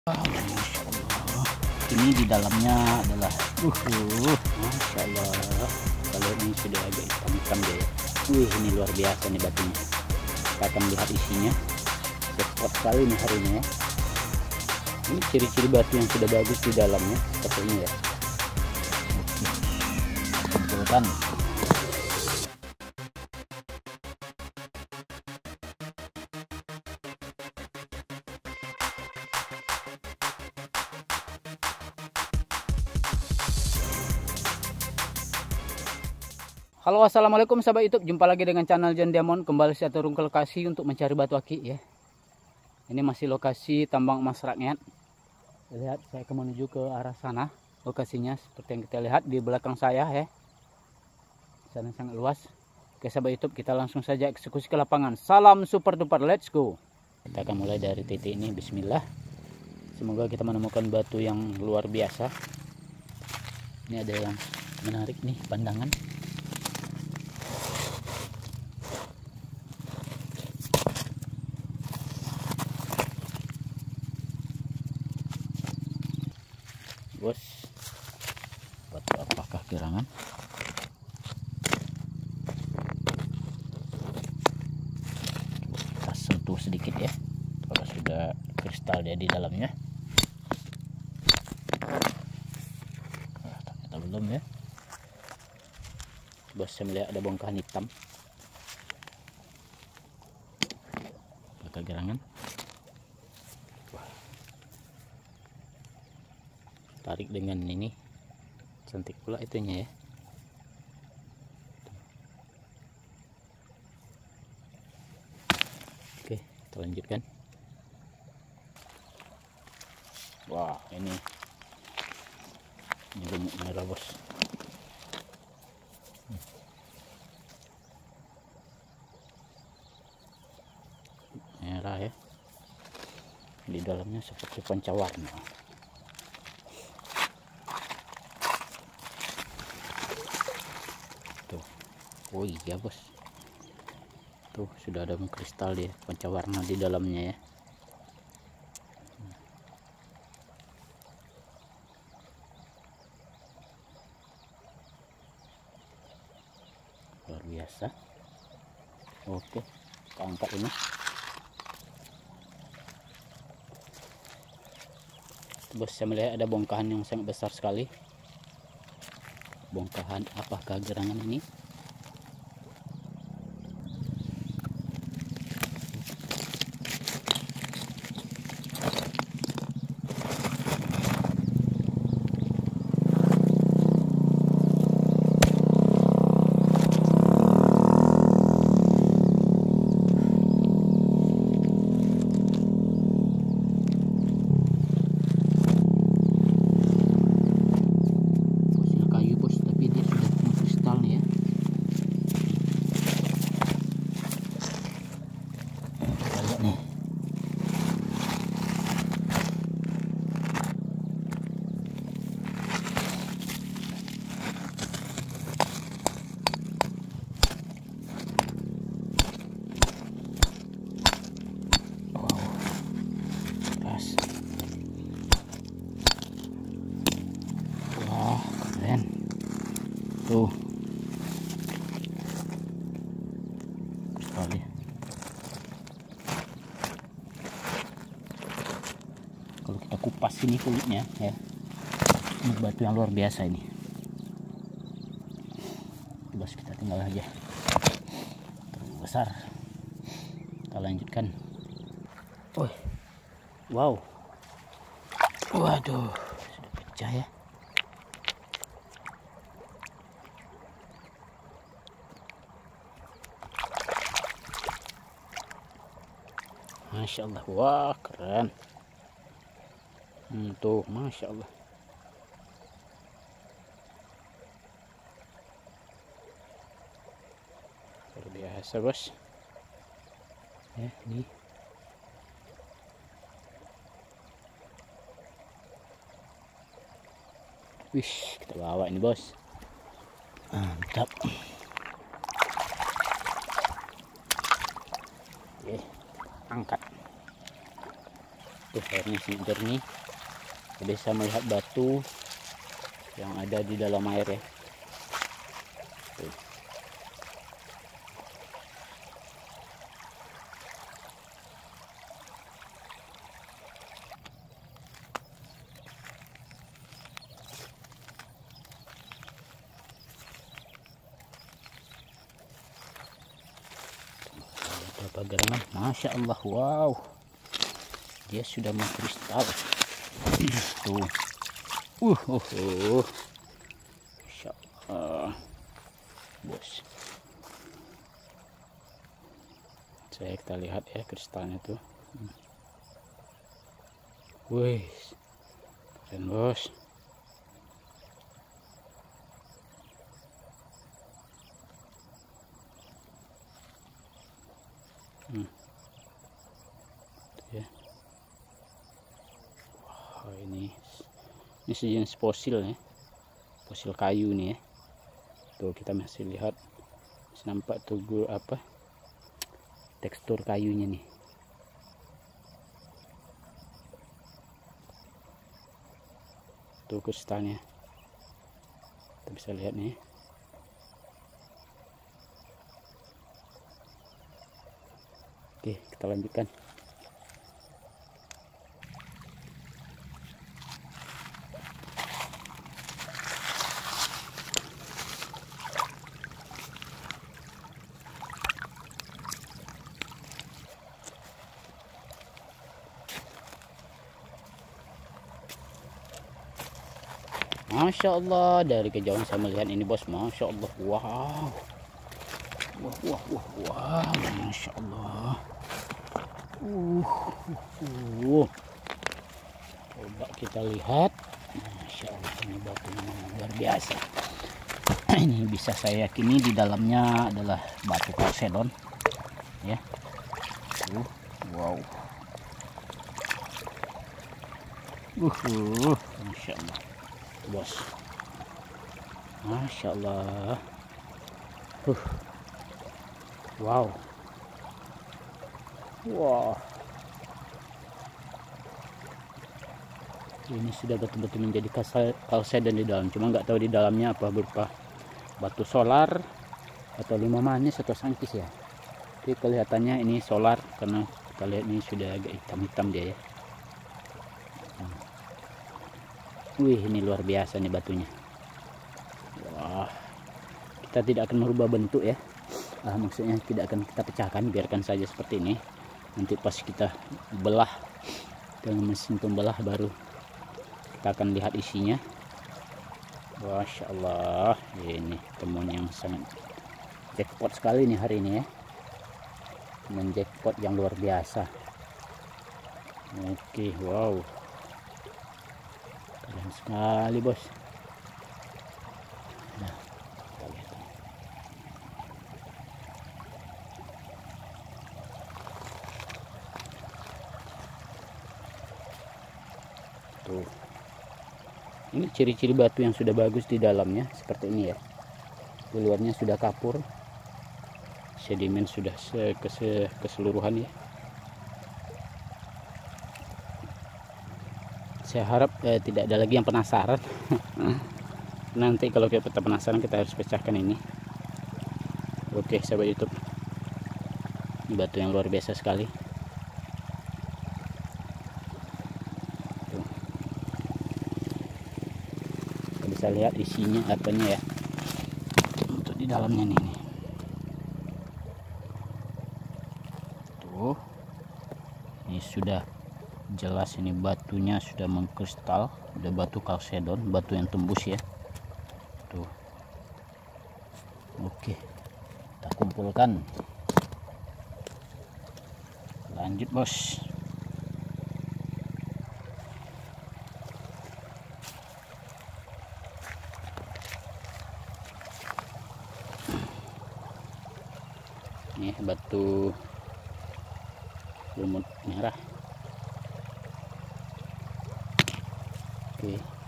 Masya Allah. Ini di dalamnya adalah Masya Allah. Kalau ini sudah agak hitam-hitam dia ya. Ini luar biasa nih batunya. Kita akan lihat isinya. Cepat sekali nih hari ini ya. Ini ciri-ciri batu yang sudah bagus di dalamnya seperti ini ya. Kumpulkan. Halo, assalamualaikum sahabat YouTube, jumpa lagi dengan channel John Diamond. Kembali saya turun ke lokasi untuk mencari batu akik ya. Ini masih lokasi tambang emas rakyat. Lihat, saya akan menuju ke arah sana. Lokasinya seperti yang kita lihat di belakang saya ya. Sana sangat luas. Oke sahabat YouTube, kita langsung saja eksekusi ke lapangan. Salam super duper, let's go. Kita akan mulai dari titik ini. Bismillah. Semoga kita menemukan batu yang luar biasa. Ini ada yang menarik nih pandangan. Bos, batu apakah gerangan? Kita sentuh sedikit ya, kalau sudah kristal dia di dalamnya. Ternyata belum ya. Bos, saya melihat ada bongkahan hitam. Apakah gerangan? Tarik dengan ini, cantik pula itunya ya. Oke, kita lanjutkan. Wah, ini gemuk merah bos. Merah ya, di dalamnya seperti pancawarna. Oh iya bos, tuh sudah ada kristal dia, pancawarna di dalamnya ya. Luar biasa. Oke, kita angkat ini. Bos, saya melihat ada bongkahan yang sangat besar sekali. Bongkahan apakah gerangan ini? Tuh sekali. Kalau kita kupas ini kulitnya ya, ini batu yang luar biasa ini. Bos, kita tinggal aja. Terlalu besar. Kita lanjutkan. Wow, waduh, sudah pecah ya. Masya Allah, wah keren. Tuh, Masya Allah. Luar biasa bos. Ya, ini. Wih, kita bawa ini bos. Mantap. Oke, angkat. Tuh airnya sangat jernih. Kita bisa melihat batu yang ada di dalam air ya. Tuh. Ada gerangan, masya Allah, wow, dia sudah mengkristal. Tuh, masya Allah, bos. Kita lihat ya kristalnya tuh. Wih, keren bos. Ya. Wah, ini sejenis fosil ya, fosil kayu nih ya. Tuh kita masih lihat, masih nampak tuh apa tekstur kayunya nih. Tuh kristalnya kita bisa lihat nih. Oke, kita lanjutkan. Masya Allah, dari kejauhan saya melihat ini bos, masya Allah, wow, wah, masya Allah. Coba kita lihat, masya Allah, ini batunya luar biasa. Ini bisa saya yakini di dalamnya adalah batu kalsedon, ya. Wow, masya Allah, bos, masya Allah, wow. Wah, ini sudah betul-betul menjadi kalsedon di dalam. Cuma nggak tahu di dalamnya apa, berupa batu solar atau limah manis atau sangkis ya. Tapi kelihatannya ini solar karena kita lihat ini sudah agak hitam-hitam dia ya. Wih, ini luar biasa nih batunya. Wah, kita tidak akan merubah bentuk ya. Maksudnya tidak akan kita pecahkan, biarkan saja seperti ini. Nanti pas kita belah dengan mesin pembelah baru kita akan lihat isinya. Masya Allah, ini temuan yang sangat jackpot sekali nih hari ini ya, dengan jackpot yang luar biasa. Oke, wow, keren sekali bos. Nah, kita lihat. Tuh, ini ciri-ciri batu yang sudah bagus di dalamnya seperti ini ya. Di luarnya sudah kapur, sedimen sudah keseluruhan ya. Saya harap tidak ada lagi yang penasaran. Nanti kalau kita penasaran, kita harus pecahkan ini. Oke sahabat YouTube, ini batu yang luar biasa sekali. Bisa lihat isinya apanya ya, untuk di dalamnya nih. Tuh, ini sudah jelas, ini batunya sudah mengkristal, udah batu kalsedon, batu yang tembus ya. Tuh, oke, kita kumpulkan, lanjut bos. Ini batu lumut merah. Oke.